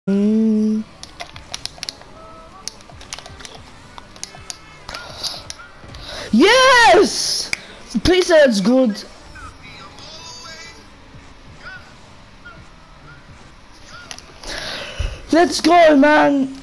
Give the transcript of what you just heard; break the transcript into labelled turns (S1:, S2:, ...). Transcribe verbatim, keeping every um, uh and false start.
S1: Mm. Yes! Please say it's good. Let's go, man.